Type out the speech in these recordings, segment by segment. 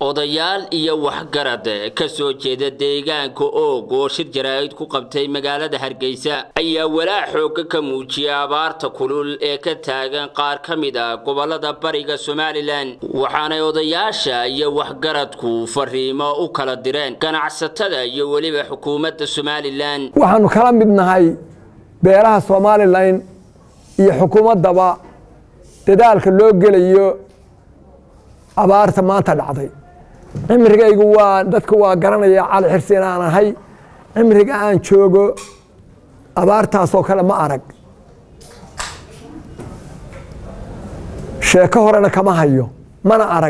odayaal iyo waxgarad ka soo jeeda deegaanka oo shir jaraa'id ku qabtay magaalada Hargeysa ayaa walaac xoog ka muujiyay abaarta kulul ee ka taagan qaar kamid ah gobolada bariga Somaliland waxaana odayaasha iyo waxgaradku fariimo u kala direen ganacsatada iyo waliba xukuumadda Somaliland waxaanu kala midnahay beeraha Somaliland iyo xukuumadaba dadaalka loo gelayo abaarta maanta dhacday cimrigaygu waa dadku waa garanaya cali xirsiin aan ahay cimriga aan joogo abaartaas oo kale ma arag sheeko horena kama hayo mana arag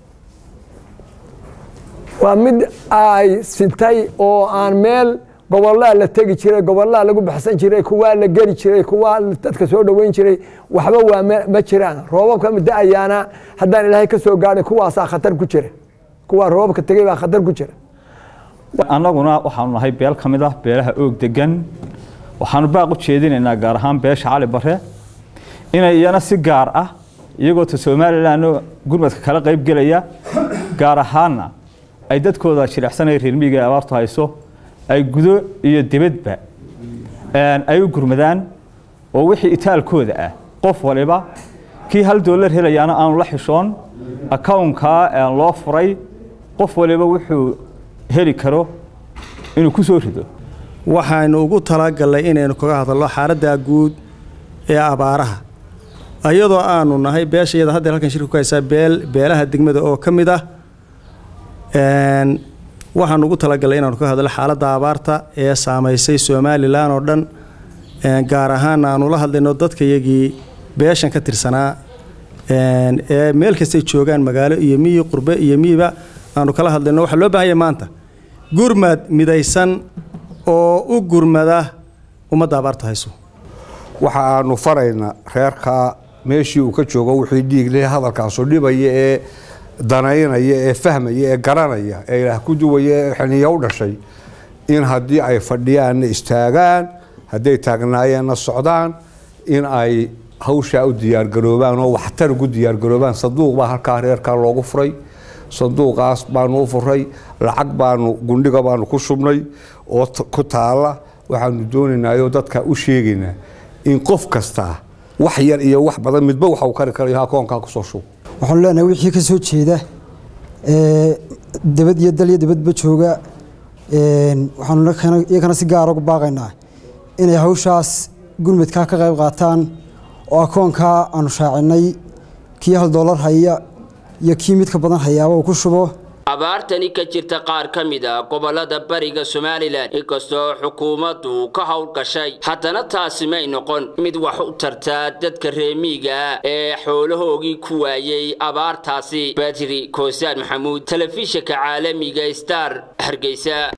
waa mid ay sintay oo aan meel gobolada la tagi jiray gobolada lagu baxsan jiray kuwa la geli jiray kuwa dadka soo dhaweyn jiray waxba waa ma jiraan roobabka mid ayaana hadaan ilaahay ka soo gaaray kuwaas khatar ku jira kuwa roobka tagay baa khatar ku jira annaguna waxaanu nahay beel kamid ah beelaha oog degan waxaanu baaq u jeedinaynaa gaar ahaan beesha Cali Bare inay iyana si gaar ah iyagoo Somaliland gurmadka kala qayb galaya gaar ahaanna ay dadkooda shirixsanay reer miyiga abaartu hayso ay gudo iyo dibadba ay u gurmadaan oo wixii itaalkooda ah qof waliba kii $1 helayana aan la xishoon account-ka loo furay qof waliba wuxuu heli karo inuu ku soo rido waxaanu ugu talagalay inaynu kaga hadalno xaaladda guud ee abaaraha ayadoo aanu nahay beeshayada hadda halkan shirku ka haysa beelaha degmada oo kamid ah waxaan ugu talagalay inaan ka hadlo xaaladda abaarta ee saameysay Somaliland oo dhan gaar ahaan aanu la hadlayno dadkayagii beeshan ka tirsanaa ee meel kasta joogan magaalo iyo miyi qurbe iyo miyiba aanu kala hadlayno waxa loo baahan yahay maanta gurmad midaysan oo u gurmada ummadda abaarta hayso waxa aanu farayna reerka meeshii uu ka joogo wixii dhiig leh hadalkaas oo dhibaya ee danaynaya ee fahmaya ee garanaya ee ilaah ku duwaya xaniyo u dhashay in haddii ay fadhiyaan istaagaan haday taagnaayeen socdaan in ay hawsha u diyaar garoobaan oo waxtar ugu diyaar garoobaan sanduuq baa halka reerka loogu furay sanduuqaas baanu u furay lacag baanu gundhiga baanu ku shubnay oo ku taala waxaanu doonaynaa dadka u sheegaynaa in qof kasta wax yar iyo wax badan midba waxa uu kari karayo akoonka ku soo shub waxaan leenahay wixii ka soo jeeda dibad iyo dal iyo dibadba jooga waxaan iyagana si gaar ah ugu baaqaynaa inay hawshaas gurmadka ka qayb qaataan oo akoonka aanu shaacinay kii $1 haya iyo kii mid ka badan hayaaba uu ku shubo abaartani ka jirta qaar kamid ah gobolada bariga Somaliland inkastoo xukuumaddu ka hawlgashay haddana taasi ma noqon mid wax u tarta dadka reer miyiga ee xoolahoogii ku waayay abaartaasi Badri Koosaan Maxamuud telefishinka caalamiga Star Hargeysa.